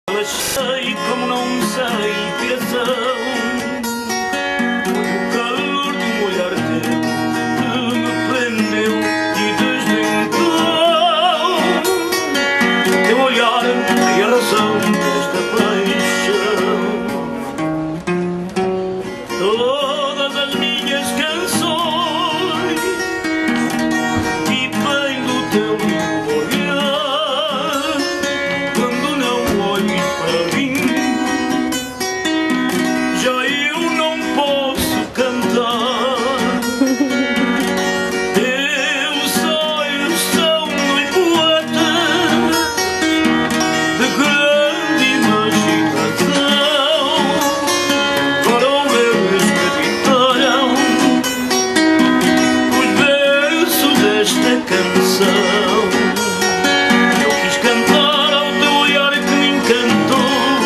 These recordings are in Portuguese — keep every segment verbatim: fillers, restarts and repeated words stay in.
Sei como não sei piração. Foi o calor de um olhar teu que me prendeu e desde então teu olhar é a razão desta paixão. Todas as minhas canções vivem do teu lindo olhar. Quando não olhes para mim, já eu não posso cantar. Teus olhos são muito poetas de grande imaginação. Foram eles que ditaram os versos desta canção. Eu quis cantar ao teu olhar que me encantou.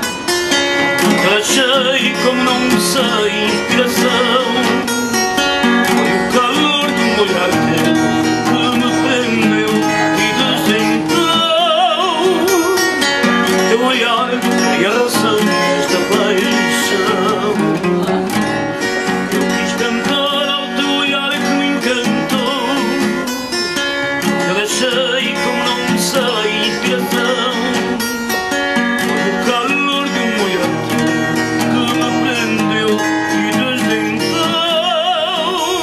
Achei como não sei inspiração. Foi o calor de um olhar teu que me prendeu e desde então teu olhar é a razão desta paixão. Eu quis cantar ao teu olhar que me encantou. Eu achei como não sei inspiração. Foi o calor de um olhar teu que me prendeu e desde então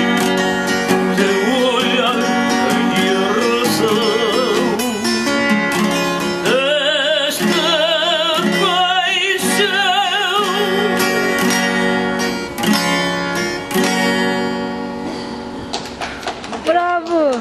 teu olhar é a razão desta paixão. Bravo!